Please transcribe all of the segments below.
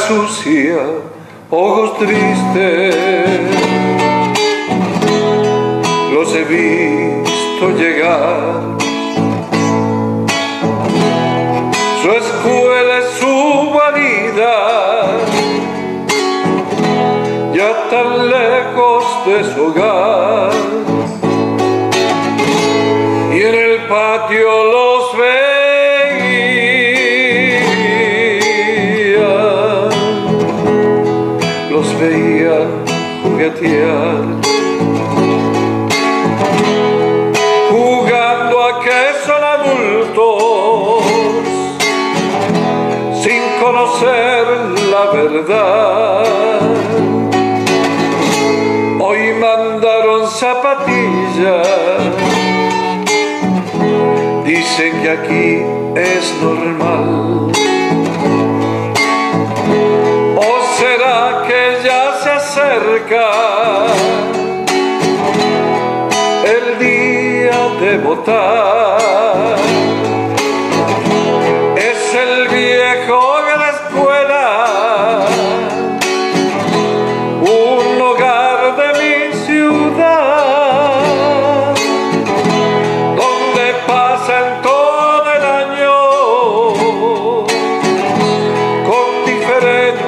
sucia, ojos tristes, los he visto llegar. Su escuela es su guarida, ya tan lejos de su hogar, y en el patio los veía juguetear, jugando a que son adultos, sin conocer la verdad. Hoy mandaron zapatillas, dicen que aquí es normal. ¿O será que ya se acerca el día de votar? Es el viejo de la escuela, un hogar de mi ciudad, donde pasan todo el año con diferentes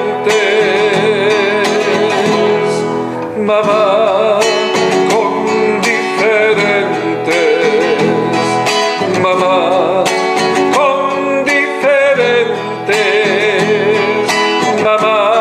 mamá, con diferentes mamá, con diferentes mamá.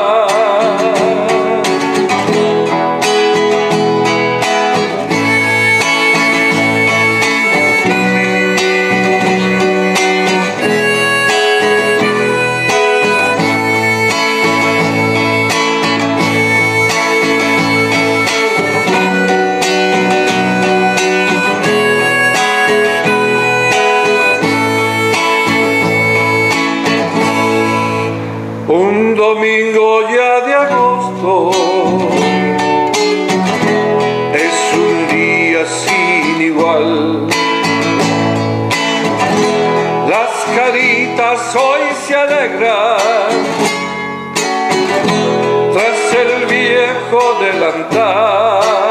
Un domingo ya de agosto es un día sin igual. Las caritas hoy se alegran tras el viejo delantal.